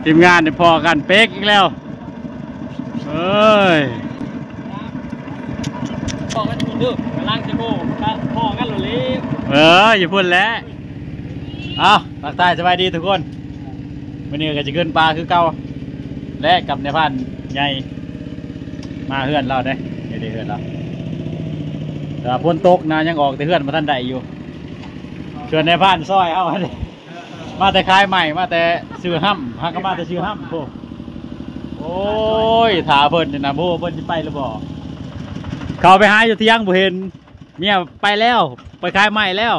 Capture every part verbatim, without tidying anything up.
ทีมงานเนี่ยพอกันเป๊กอีกแล้วเอ้ยพอกันคุณดูกำลังจะโม่พอกันเลยเอออย่าพูดแล้วเอาปากใต้สบายดีทุกคนวันนี้ก็จะขึ้นปลาคือเก่าและกับในพันใหญ่มาเฮือนเราได้เดี๋ยวเฮือนเราแต่พ้นตกนะยังออกแต่เฮือนมาท่านใดอยู่ชวนในพันซอยเอามาแต่คายใหม่มาแต่ชื่อห้ำฮักก็มาแต่ชื่อห้ำโอ้โอ้ยถาเพิ่นนะโบเพิ่นจะไปหรือบ่เขาไปหาอยู่ที่ยังบ่เห็นเมียไปแล้วไปคายใหม่แล้ว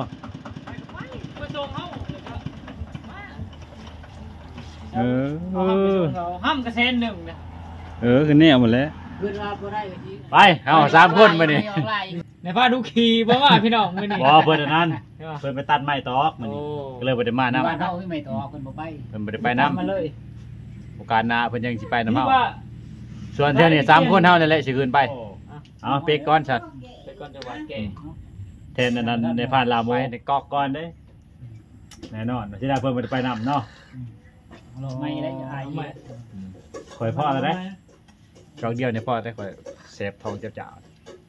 เออห้ามกระเซ็นหนึ่งนะเออคือเนี่ยหมดแล้วไปเอาสามคนไปนี่ในผ้าดูขี่เพราะว่าพี่น้องมือนี่บ่เพิ่นนั้นเพิ่นไปตัดไม้ตอกมันนี่ก็เลยบ่ได้มาน้ำบ้านเขาไม่ตอกเพิ่นบ่ไปเพิ่นบ่ได้ไปน้ำมาเลยโอกาสหน้าเพิ่นยังสิไปน้ำเฮาส่วนเท่านี้สามคนเฮานั่นแหละสิขึ้นไปเอาเป๊กก่อนสัตว์เป๊กก่อนจะหวานแก่แทนนั้นในผ่านลาโมในกอกก่อนเด้แน่นอนสิได้เพิ่นบ่ได้ไปน้ำเนาะไม่ได้จะอายไม่ข่อยพ่อแล้วได้จอกเดียวเนี่ยพ่อได้ข่อยเซฟทองเจ้าจ่า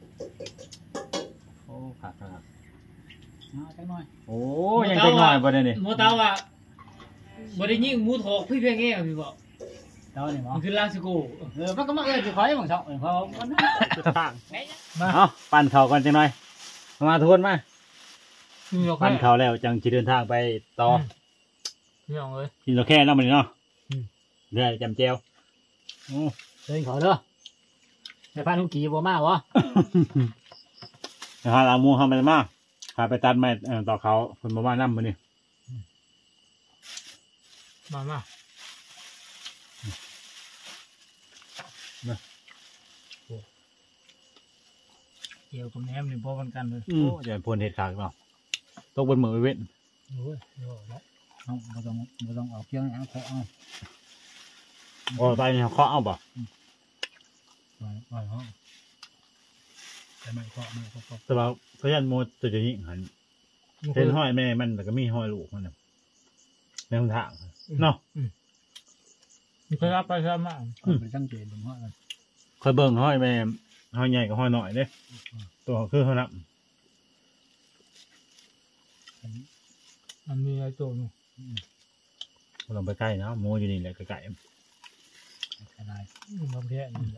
โอ้ขาดขาดโอ้ยังเจ๊งหน่อยบ่ได้นี่หมูเตาอ่ะบ่ได้ยิงหมูถกพี่เพียงแง่พี่บอกเตาเนี่ยมันคือลาสกูเออมันก็มาเอิ้นสิขอยบางช่องเพราะมันทางมาเอ้าปั่นเขาก่อนจังหน่อยมาทุกคนมาปั่นเขาแล้วจังสิเดินทางไปต่อพี่น้องเอ้ยกินเราแค่นั้นมื้อนี้เนาะเด้อจำแจ่วโอ้เดินเขาเด้อในพานลุงกี่บ่มาวะหาลามูเฮามันมาพาไปตัดไม้ต่อเขาเพิ่นบ่มานำมื้อนี้มามาเกี่ยวกับแหนมนี่พอกันกันเลยโอ้จะพ่นเห็ดขากเนาะตกบนมือเว้นโอ้ยโอ้ยเอาบ่ต้องบ่ต้องออกเพียงเอาเคาะเอาโอ้ตายนี่เคาะเอาบ่ไปไปเฮาแต่ไม่เคาะไม่เคาะแต่ว่าพยัญโมจะจะยิงหันเส้นห้อยแม่มันแต่ก็มีห้อยลูกมันน่ะในทางเนาะเคยรับไปครับมาไปสังเกตดูห้อยมันเคยเบิ่งห้อยแม่ห้อยใหญ่กับห้อยน้อยเด้ตัวคือเท่านั้นมันมีอะไรตัวนู้นลองไปใกล้นะโมอยู่นี่แหละใกล้ๆอะไรมันแค่นี้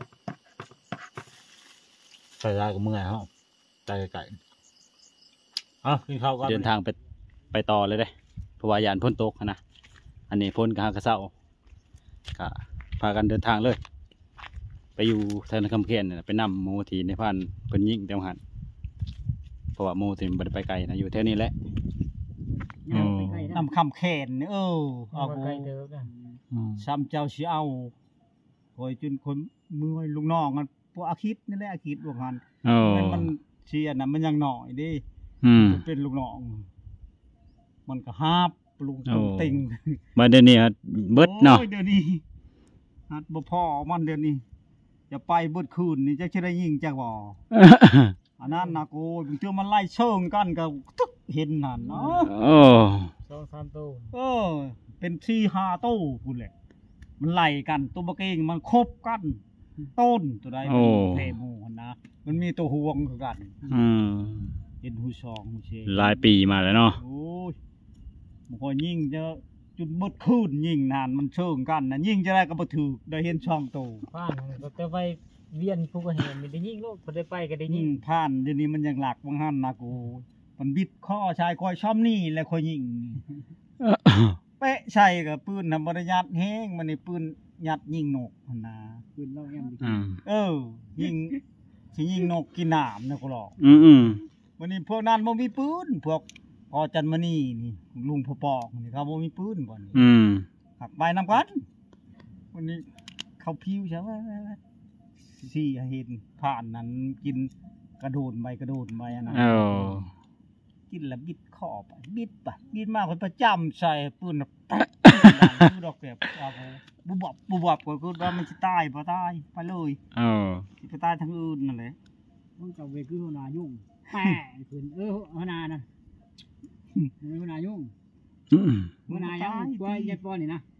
ใส่ได้กับมือเฮาใกล้ๆอ่ะกินข้าวก่อนเดินทางไปไปต่อเลยเด้เพราะว่ายานพ้นตกนะอันนี้พ้นกะกะเซาก็พากันเดินทางเลยไปอยู่ทางคำเขียนไปนำโมทีในพันเป็นยิ่งเต็มหันเพราะว่าโมทีมันไปไกลนะอยู่แถวนี้แหละนำคำแขนเออเอาไกลเด้อกันซ้ำเจ้าสิเอาคอยจนคนมือลูกน้องกันพวกอาคิดนี่แหละอาคิดพวกมันมันมันเชียร์นะมันยังหน่อยดิเป็นลูกน้องมันก็ฮาบลุงติงมาเดี๋ยวนี้เบิดเนาะเดี๋ยวนี้ฮัดบ่พ่อมันเดี๋ยวนี้จะไปเบิดคืนนี่จะได้ยิงจากบ่อันนั้นนะกูเจอมันไล่เชิงกันก็ทึกเห็นนั่นเนาะโอ้สองสามตู้เออเป็นที่ห้าตู้พูดแหละมันไล่กันตัวบะเกงมันคบกันต้นตัวใดมันเทมูนะมันมีตัวห่วงคือกันอืมเห็นหูชองหูเชหลายปีมาแล้วเนาะโอ้ยมันก็ยิ่งจะจุดบดคืนยิ่งนานมันเชิงกันนะยิ่งจะได้ก็บ่ถือได้เห็นช่องโตผ่านก็จะไปเวียนผู้ก็เห็นมันได้ยิ่งโลกพอได้ไปก็ได้ยิ่งผ่านเดี๋ยวนี้มันยังหลักบางหันนะกูมันบิดข้อชายคอยช่อมนี่แล้วคอยยิงเป๊ะใช่กับปืนทำบริยัดแห้งมันในปืนยัดยิงนกนะปืนเล่าแอมเออยิงสิยิงนกกินหนามนะกูหรอกอืมอืมวันนี้พวกนั้นมันมีปืนพวกพอจันมณีนี่ลุงพ่อปอกนี่เขาบ่มีปืนบ่นี่อืมหักใบน้ำกันวันนี้เขาพิวใช่ไหมสี่เห็นผ่านนั้นกินกระโดดใบกระโดดใบอันนั้นกินแล้วบิดข้อไปบิดไปบิดมากไปประจำใส่ปืนปั๊บดอกแบบบุบบุบก็คือว่ามันจะตายพอตายไปเลยเออไปตายทางอื่นนั่นแหละมึงจะไปคือหัวหน้ายุ่งแม่คืนเออหัวหน้านั่นหัวหน้ายุ่งหัวหน้ายังช่วยยัดป้อนนี่นะ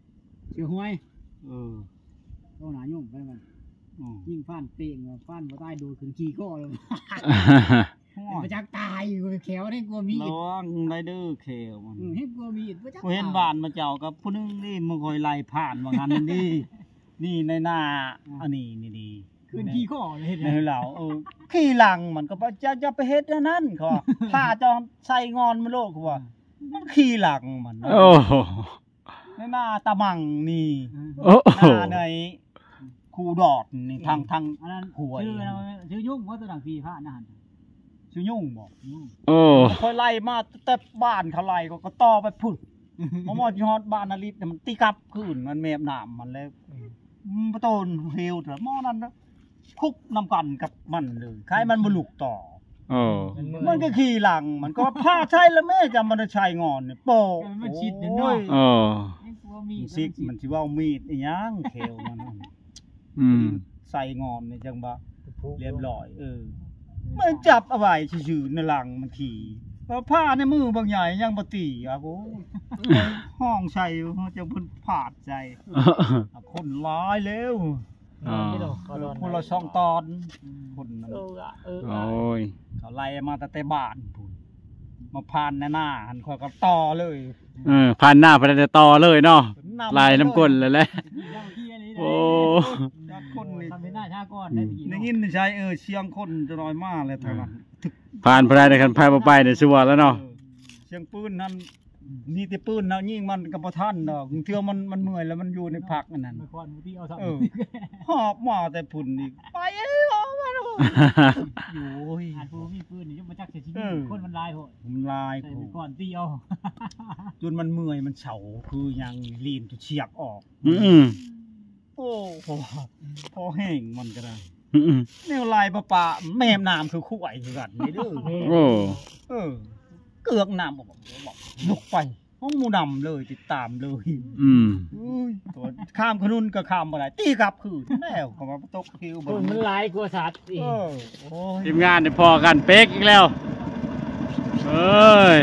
เชื่อห้วยเออเอาหนายุ่งไปมันอืมยิ่งฟันเตะฟันบ่ได้โดนขึ้นขี้ก็เลยประจักตายอยู่แขวให้กลัวมีดระวังได้เด้อแขวมันให้กลัวมีดประจักกูเห็นบ้านมาเจ้ากับผู้นึงนี่มึงคอยไล่ผ่านว่างั้นนี่นี่ในหน้าอันนี้นี่ดีขึ้นขี้ข้อเลยเห็นไหในมเหล่าเออขี้หลังมันก็บ่จะจะไปเฮ็ดอันนั้นเขาว่าผ้าเจอใส่งอนมันโลกเขาว่ามันขี้หลังมันโอ้โหในหน้าตะมังนี่โอ้หโหน้าในคูดอดนี่ทางทางอันนั้นหวยชื่ออะไรชื่อยุ่งว่าตัวหนังฟีผ้านะฮันชื่อยุ่งบ่ยุ่งโอ้คอยไล่มาแต่บ้านเขาไล่ก็ก็ต่อไปพุ่นมามอดยอดบ้านนาริตมันตีกลับคืนมันแมบน้ำมันแล้วมันโตนเฮลแต่หม้อนั้นนะคุกนำกันกับมันเลยใครมันบ่ลุกต่อโอ้มันก็ขี่หลังมันก็ผ้าใช่แล้วแม่จำมันใช้งอนเนี่ยโปะมันชิดเนาะโอ้ให้กลัวมีมีดซิกมันสิว่ามีดอีหยังเขวมันนั่นอืมใส่งอนนี่จังบ่เรียบร้อยเออมันจับเอาไว้ชื่อๆในหลังมันขี่ว่าผ้าในมือบางใหญ่ยังบ่ตีอ่ะโอ้ห้องใส่จังเพิ่นผาดใจคนร้ายแล้วอ๋อคนละช่องตอนคนนั้นเออเออโอ้ยเขาไล่มาตั้งแต่บ้านพุ่นมาผ่านหน้าหันคอยก็ต่อเลยเออผ่านหน้าไปแต่ต่อเลยเนาะลายน้ำก้นเลยแหละโอ้จัดคนนี่ทำเป็นหน้าชาก่อนได้ยินใช่เออเชียงคนจะน้อยมากเลยทางนั้นผ่านไปได้กันพายไปเนี่ยชัวร์แล้วเนาะเออเชียงปืนนั่นนี่แต่ปืนนะยิงมันกับประท่านดอกเที่ยวมันมันเมื่อยแล้วมันอยู่ในพักอันนั้นมาก่อนมูที่เอาสับเออหอบมาแต่พุ่นอีกไปเอ้ยออกมาดูอยู่โอ้ยอ่านปูมีปืนนี่จะมาจักเสียชีวิเอตอคนมันลายโหดผมลายใส่ผูไปก่อนตีเอาจนมันเมื่อยมันเฉาคือยังลีนตุเฉียกออกอืมโอ้พอพอแห้งมันก็ได้อืมแนวลายปลาปลาแม่น้ำคือคู่ไอ้คือกันนี่เด้อโอ้เออ เกือกน้ำบอกบอกยกไปห้องหมูดำเลยติดตามเลยอืมอุ้ยตัวข้ามขนุนก็ข้ามบ่ได้ตีกลับคือแนวเขามาตกคิวคบ่นมันลายกลัวสัตว์อีกเออโอ้ยทีมงานเนี่ยพอกันเป๊กอีกแล้วเอ้ย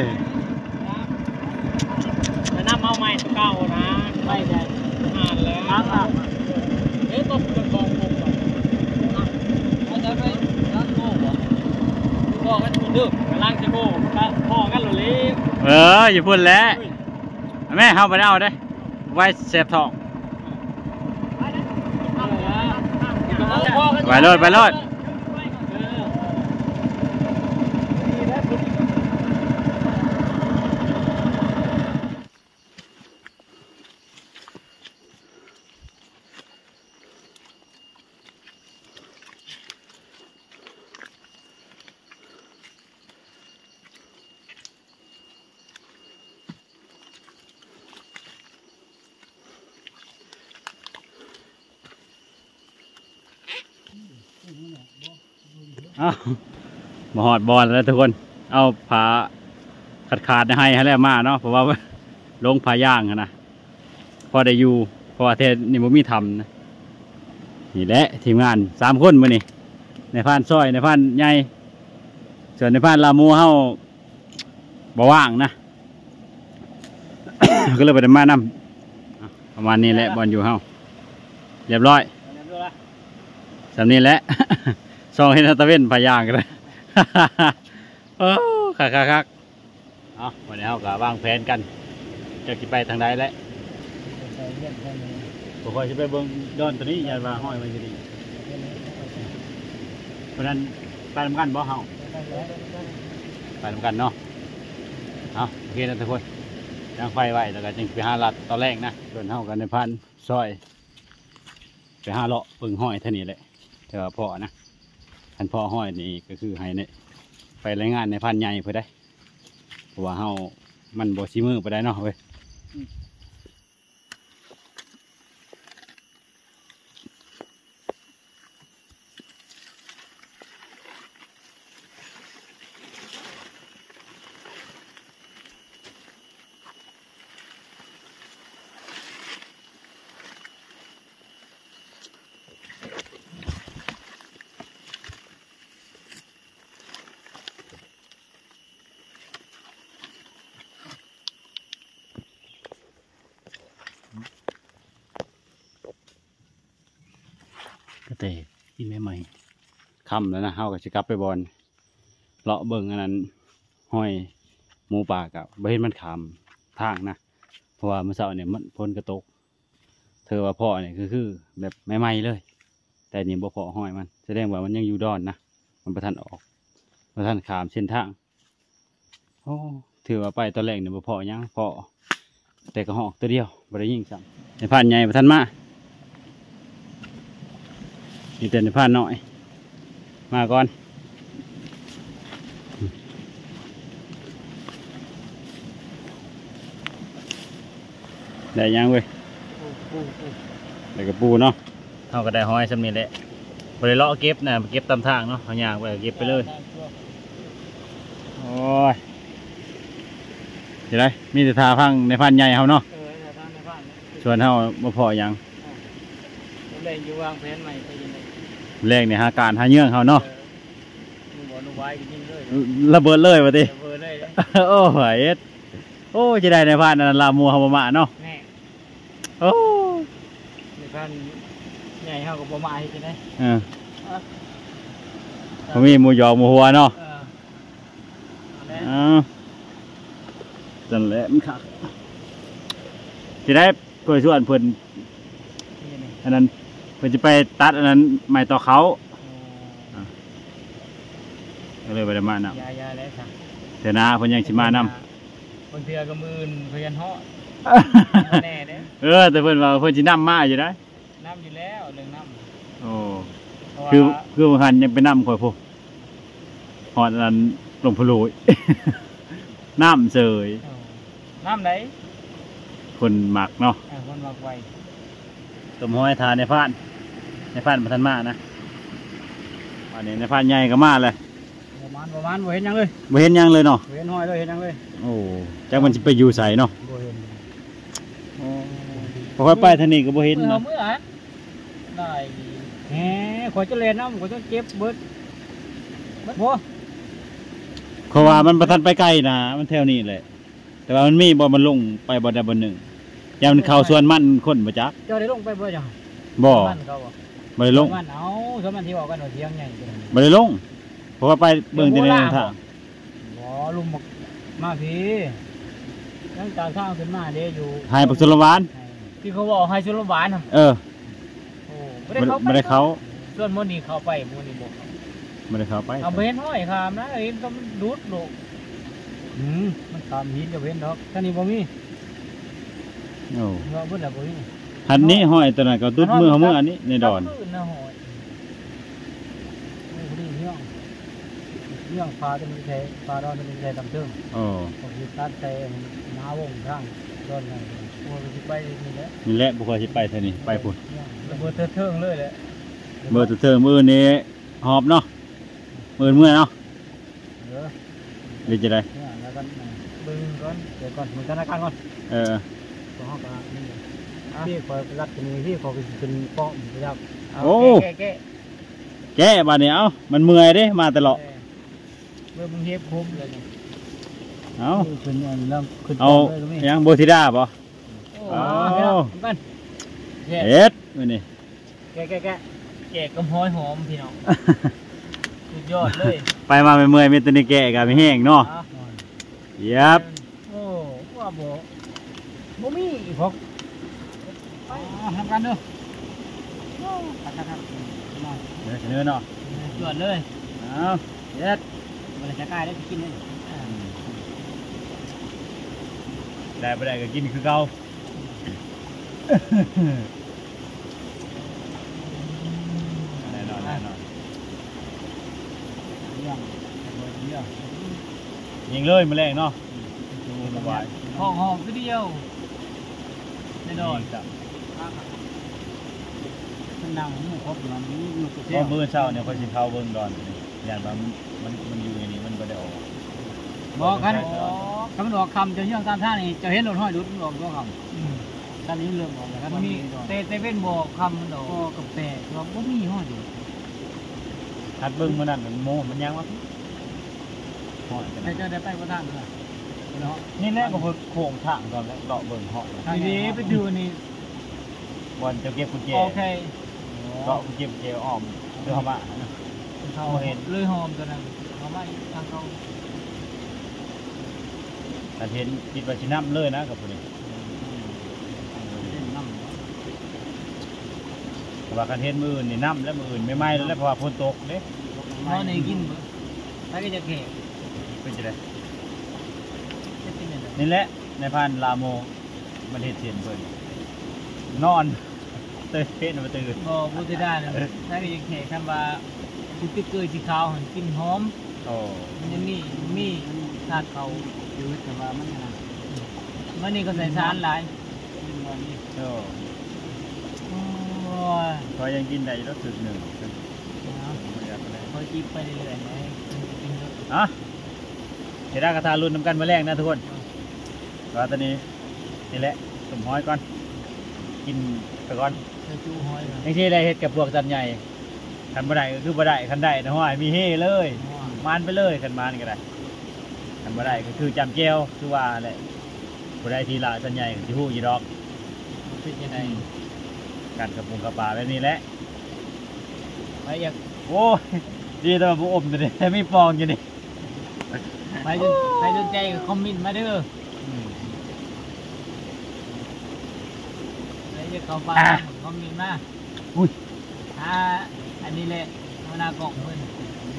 แต่น้ำเอาใหม่เก่านะไม่ใช่อ่านแล้วอ่ะเอ๊ะต้องเป็นกองผมก่อนอาจจะไปล้างโม่ก่อนบอกกันคุณดึกล้างจะโม่พอกันหรือเล็กเอออย่าพูดแล้วแม่เข้าไปเอาได้ไว้เสพทองไปรถไปรถเอามาหอดบอลแล้วทุกคนเอาผาขาดขาดให้ให้แล้วมาเนาะเพราะว่าลงผาย่างอะนะพอได้อยู่เพราะว่าเทศนี่มันมีทำนะนี่แหละทีมงานสามคนมานี่ในพานซอยในพานใหญ่ส่วนในพานลามูเฮาบ่ว่างนะ ก็เลยไปดำมานำประมาณนี้แหละบอลอยู่เฮาเรียบร้อยสำนี้แหละ ซองเห็นตะเว้นพายางกันเลย โอ้คักคักคักเอาวันนี้เราก็วางแผนกันจะกินไปทางใดแล้วผมคอยจะไปเบิ่งดอนตัวนี้อย่าว่าห้อยมันจะดีเพราะนั้นไปทำกันบ่เฮาไปทำกันเนาะเอาโอเคนะทุกคนยังไฟไว้แล้วก็จึงไปหาลัดตอนแรกนะโดนเฮากันในพันซอยไปหาเลาะปึงห้อยเท่านี้แหละแต่ว่าพอนะพันพ่อห้อยนี่ก็คือให้เนี่ยไปรายงานในพันใหญ่เพื่อได้เพราะว่าเฮามันบ่ซีมือไปได้เนาะเว้ยก็เตะกินใหม่ๆค่ำแล้วนะเฮาก็สิกลับไปบอลเลาะเบิ่งอันนั้นห้อยหมูป่ากับบ่เห็นมันขามทางนะเพราะว่าเมื่อเช้าเนี่ยมันฝนกระตกเธอว่าพ่อเนี่ยคือคือแบบใหม่ๆเลยแต่นี่บ่พอห้อยมันแสดงว่ามันยังอยู่ดอนนะมันบ่ทันออกบ่ทันขามเส้นทางโอ้ถือว่าไปตอนแรกเนี่ยบ่พอยังพอแต่ก็หอกตัวเดียวบ่ได้ยิงซ้ำในผ่านใหญ่บ่ทันมานี่แต่ในผ่านน้อยมาก่อนได้ยังเว้ยได้กระปูเนาะเท่าก็ได้ห้อยสำนีแหละบริเลาะเก็บนะเก็บตามทางเนาะเอาอย่างไปเก็บไปเลยโอ้ยเดี๋ยวไรมีแต่ทาพังในพันใหญ่เขาเนาะชวนเขามาพออย่างแรงอยู่วางแผนใหม่ไปยังไงแรงเนี่ยหาการหาเยื่องเขาเนาะระเบิดเลยวะทีโอ้ยเอ็ดโอ้จะได้ในพันนั่นลามัวเขาประมาเนาะโอ้ในพันใหญ่เขาก็ประมาให้กินได้เออเขามีหมูยอหมูหัวเนาะอ่าจันแหละมันขาดจะได้เพื่อส่วนเพื่อนอันนั้นเพื่อจะไปตัดอันนั้นใหม่ต่อเขาก็เลยไปได้มานำเถอะนะเพื่อนยังชิมานำคนเถื่อก็มืนเพื่อนห่อแน่เด้เออแต่เพื่อนว่าเพื่อนชินำมาอยู่ได้น้ำอยู่แล้วเรื่องน้ำโอ้คือคือมันหันยังไปน้ำคอยพวกหอดนั้นหลงพลุยน้ำเสยน้ำไหนคนหมักเนาะคนหมักไวต้มห้อยทานในพานในพานมาทันมานะอันนี้ในพานใหญ่ก็มาเลยประมาณประมาณบ่เห็นยังเลยบ่เห็นยังเลยเนาะบ่เห็นห้อยเลยเห็นยังเลยโอ้จักมันจะไปอยู่ใส่เนาะบ่เห็นพอค่อยไปทางนี้ก็บ่เห็นเนาะเมื่อได้แหมขอจะเล่นน้ำขอจะเก็บเบิดเบิดบ่เพราะว่ามันประทันไปไกลนะมันแถวนี้แหละแต่ว่ามันมีบ่มันลงไปบ่ได้บ่หนึ่งยามมันเข้าส่วนมันคนบ่จักเจ้าได้ลงไปบ่จังบ่บ่ได้ลงมันเอาส่วนมันที่ออกกันเที่ยงใหญ่บ่ได้ลงเพราะว่าไปเบิ่งแต่ในทางบ่ลุมมาพี่ตั้งแต่ทางขึ้นมาเด้อยู่ไฮปักสุรวานที่เขาบอกไฮสุรวานเออโอ้ไม่ได้เขาไม่ได้เขาส่วนโมนี่เข้าไปโมนี่บอกไม่ได้เข้าไปเอาเว้นห้อยขามนะเห็นก็มันดูดลูกอืมมันขามหินจะเว้นดอกท่านี้บ่มีโอ้เราเบิ่งแล้วบ่มีหันนี้ห้อยตัวนั้นก็ดุดมือเขามืออันนี้ในดอนเรื่องพาจะมีใช้พาดอนจะมีใช้ตำตึงอ๋อผมจะตัดใช้น้าวงข้างดอนนั่นผมจะไปนี่แหละนี่แหละบุคคลที่ไปเท่านี้ไปพุ่นเบอร์เทิงเลยแหละเบอร์เทิงมือนี้หอบเนาะมือเมื่อเนาะเออเรียกจะได้แล้วกันบึงก่อนเดี๋ยวก่อนมือธนาคารก่อนเออต้องหอบกันพี่คอยรัดกันนี่พี่คอยเป็นป้องไปยับโอ้แก่แก่แก่บ้านนี้เอ้ามันเมื่อยดิมาตลอดเมื่อมึงเฮ็บคุ้มเลยเอาเอายังโบธิดาป่ะเอาเอ็ดวันนี้แกะแกะแกะแกะกำห้อยหอมพี่น้องสุดยอดเลยไปมาเมื่อยมีตัวนี้แกะกับไม่แห้งเนาะยับโอ้ว่าโบโบมีอีกพวกไปทำกันเด้อเนื้อเนาะจวดเลยเอาเอ็ดมันจะกลายได้กินได้ได้ไม่ได้ก็กินคือเก่าแน่นอนแน่นอนยิงเลยมาแรงเนาะห้องห้องก็เดียวแน่นอนมันนั่งมันครบอยู่มันมันก็เที่ยวมือเช้าเนี่ยคอยสิเข้าเบิ้งดอนอย่างมันมันมันอยู่อย่างนี้มันไม่ได้ออกบอกกันคำดอกคำจะเยื่องตามท่านี่จะเห็นรถห้อยดุดมันออกตัวคำท่านนี้เรื่องออกแล้วมันมีเตเตเว้นบอกคำมันดอกกับแปะเราก็มีห้อยดุดหัดเบิ้งมันนั่นมันโมมันยังวะห้อยแต่จะได้ไปประทานเลยนี่แรกก็คือโค้งทางก่อนแล้วเลาะเบิ้งห้อยทีนี้ไปดูนี่บอลจะเก็บกุญแจโอเคก็เก็บเจลอ้อมเพื่อเข้ามานะเขาเห็นเลยหอมตัวนั้นเขาไม่ทางเขาแต่เห็นคิดว่าชิน้ำเลยนะกับคนนี้แต่ว่าการเห็นมืออื่นนี่น้ำและมืออื่นไม่ไหม้แล้วเพราะว่าฝนตกเด้นอนในกินบ่ถ้าก็จะแขกเป็นจะได้จะเป็นยังไงนี่แหละในพันลาโมมันเห็ดเสียนเพิ่นนอนเตยเพชรมาตื่นบ่พูดได้นะถ้าก็จะแขกคำว่าสิติ๊กเกอร์สีขาวหันกินหอมโอ้มันจะมีมีธาตุเขาอยู่แต่ว่ามันนะมันนี่ก็ใส่สารหลายโอ้โอ้ยพอยังกินได้รสสึกหนึ่งคอยจิบไปเรื่อยๆนะกินเยอะอ่ะเดี๋ยวได้กระทารุ่นน้ำกันมาแรกนะทุกคนก็ตอนนี้นี่แหละสมห้อยก่อนกินไปก่อนจะจูห้อยอย่างที่ได้เฮ็ดกับพวกจันใหญ่คันบ่ได้ก็คือบ่ได้คันได้นะห้อยมีเฮ่เลยมานไปเลยคันมานก็ได้คันบ่ได้ก็คือจำแก้วคือว่าแหละบ่ได้ทีละจันใหญ่ก็สิฮู้อยู่ดอกเป็นยังไงกันกับปุงกับปลาแบบนี้แหละไปอยากโอ้ยดีแต่ว่าบ่อมตัวนี้แต่มีฟองอยู่นี่ไปจนไปจนใจกับคอมเมนต์มาเด้อไปจะเข้าไปคอมเมนต์มาอุ้ยอ่าอันนี้แหละมานากล่องเพิ่น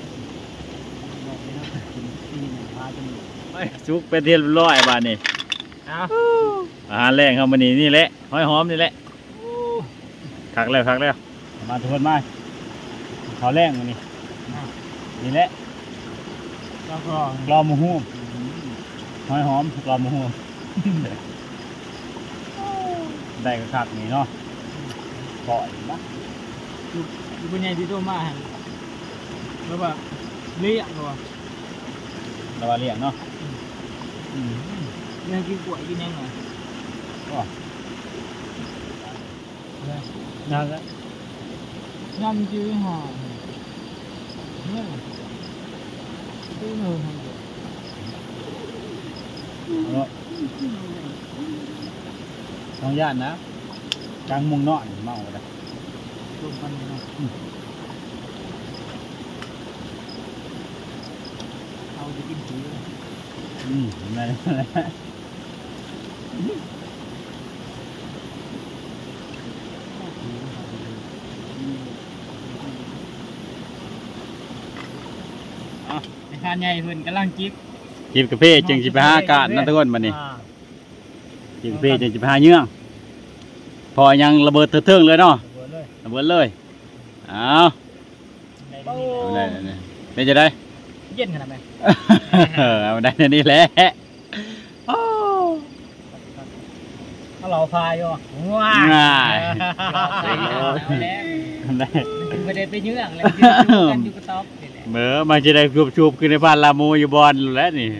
ไปสุกเป็นที่เรียบร้อยบาดนี้เอาอาหารแรงครับมื้อนี้นี่แหละหอยหอมนี่แหละคักแล้วคักแล้วมาทุกคนมาข้าวแรงมื้อนี้นี่แหละแล้วก็กลอมหมูฮู้หอยหอมกลอมหมูฮู้ได้ก็คักนี่เนาะก่อยนะอยู่อยู่เป็นไงที่ตัวมาหั่นแล้วแบบเลี้ยงตัวระว่าเลี้ยงเนาะยังกินกล้วยกินยังไงก็นั่นแหละยำจืดห่อเนี่ยตื้อเงินทำเด็ดเนาะต้องย่านนะกลางมุงเนาะเมาก็ได้รวมกันเนาะเอาจะกินผีเลยอืมนั่นแหละอ่ะในคานใหญ่เพิ่นกำลังจิบจิบกาแฟจึงสิไปหาอากาศนะทุกคนบัดนี้อ่าจิบกาแฟจึงสิไปหาเยื่องพอยังระเบิดเถิงๆเลยเนาะเบิดเลยระเบิดเลยเอาได้ได้ดีได้ได้จะได้เย็นขนาดไหนเออเอาได้ในนี่แหละโอ้ถ้าเราพายอยู่ว้าง่ายแล้วได้ไม่ได้ไปเยื้องเลยอยู่กันอยู่กระต๊อบนี่แหละเมื่อมาจะได้ชูบๆขึ้นในบ้านลาโมอยู่บอลแล้วนี่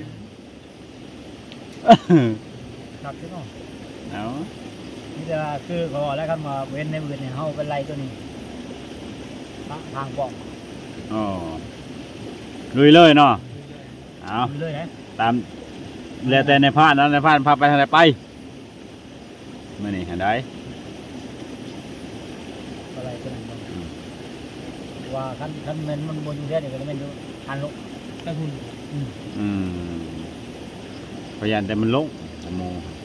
ครับพี่น้องเอานี่จะคือเขาบอกแล้วครับมาเว้นในมือเนี่ยเฮาเป็นไรตัวนี้ทางบอกอ๋อลุยเลยเนาะเอาเลยนะตามแล้วแต่ในพานนั้นในพานพาไปทางไหนไปมื่อนี่เห็นได้อะไรตัวนั้นว่าคันคันมันมันบนอยู่แค่เดียวกันมันอยู่ทันลุกตะหุ่นอืมพยานแต่มันลงโม